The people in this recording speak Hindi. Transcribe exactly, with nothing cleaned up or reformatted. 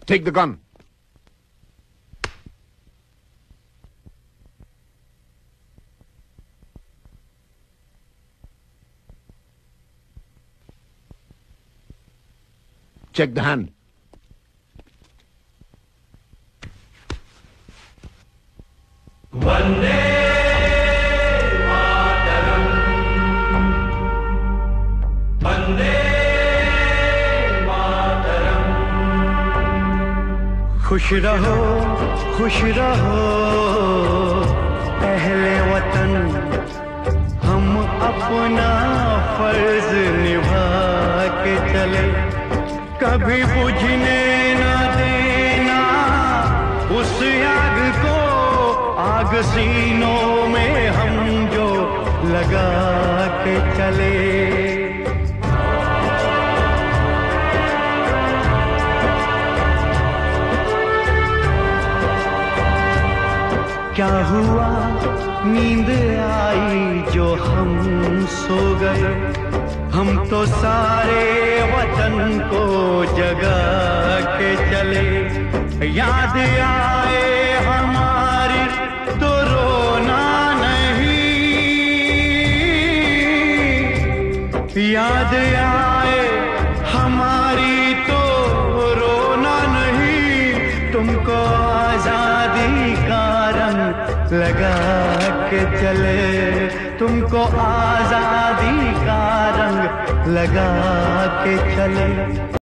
Take the gun. Check the hand. Vande Mataram. Vande Mataram. खुश रहो खुश रहो अहले वतन, हम अपना फर्ज निभा के चले, कभी बुझने न देना उस आग को, आग सीनों में हम जो लगा के चले। क्या हुआ नींद आई जो हम सो गए, हम तो सारे वतन को जगा के चले। याद आए हमारी तो रोना नहीं, याद आए हमारी तो रोना नहीं, तुमको आजादी का रंग लगा के चले, तुमको आजादी का रंग लगा के चले।